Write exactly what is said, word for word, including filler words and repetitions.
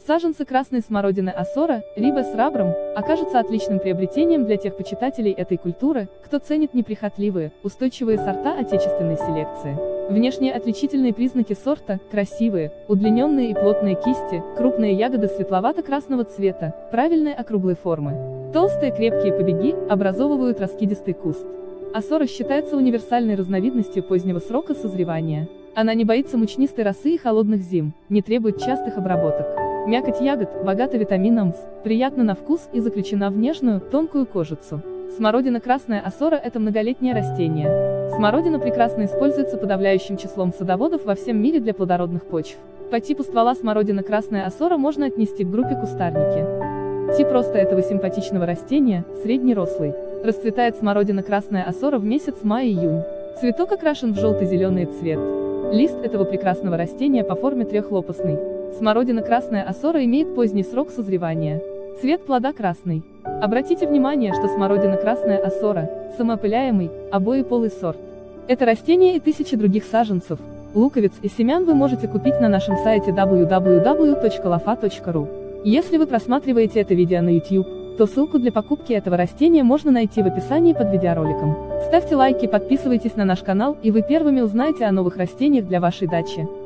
Саженцы красной смородины Ассора, Ribes rubrum, окажутся отличным приобретением для тех почитателей этой культуры, кто ценит неприхотливые, устойчивые сорта отечественной селекции. Внешние отличительные признаки сорта – красивые, удлиненные и плотные кисти, крупные ягоды светловато-красного цвета, правильной округлой формы. Толстые крепкие побеги образовывают раскидистый куст. Ассора считается универсальной разновидностью позднего срока созревания. Она не боится мучнистой росы и холодных зим, не требует частых обработок. Мякоть ягод богата витамином С, приятна на вкус и заключена в нежную, тонкую кожицу. Смородина красная Ассора – это многолетнее растение. Смородина прекрасно используется подавляющим числом садоводов во всем мире для плодородных почв. По типу ствола смородина красная Ассора можно отнести к группе кустарники. Тип роста этого симпатичного растения – среднерослый. Расцветает смородина красная Ассора в месяц май-июнь. Цветок окрашен в желто-зеленый цвет. Лист этого прекрасного растения по форме трехлопастный. Смородина красная Ассора имеет поздний срок созревания. Цвет плода красный. Обратите внимание, что смородина красная Ассора – самоопыляемый, обоеполый сорт. Это растение и тысячи других саженцев, луковиц и семян вы можете купить на нашем сайте дабл ю дабл ю дабл ю точка лофа точка ру. Если вы просматриваете это видео на YouTube, то ссылку для покупки этого растения можно найти в описании под видеороликом. Ставьте лайки, подписывайтесь на наш канал, и вы первыми узнаете о новых растениях для вашей дачи.